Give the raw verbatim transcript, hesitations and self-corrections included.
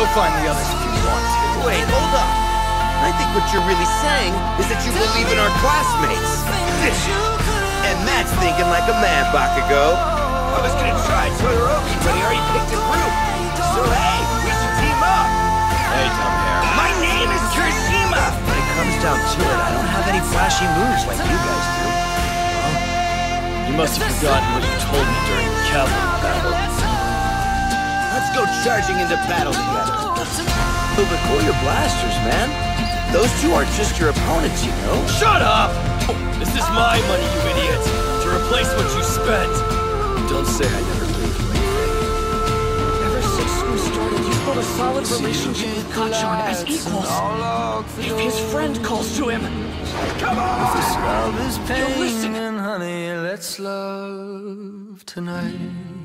You'll find the others if you want to. Wait, hold up. I think what you're really saying is that you believe in our classmates. And Matt's thinking like a man, Bakugo. I was gonna try Todoroki, but he already picked a group. So hey, we should team up. Hey, dumb hair. My name is Kirishima. When it comes down to it, I don't have any flashy moves like you guys do. You must have forgotten what you told me during the cavalry battle. Let's go charging into battle together. Oh, but cool your blasters, man. Those two aren't just your opponents, you know. Shut up! This is my money, you idiot! To replace what you spent! Don't say I never gave you anything. Ever since we started, you've built a solid relationship with Kacchan as equals. If his friend calls to him, come on! Love is pain, listen. and honey, let's love tonight.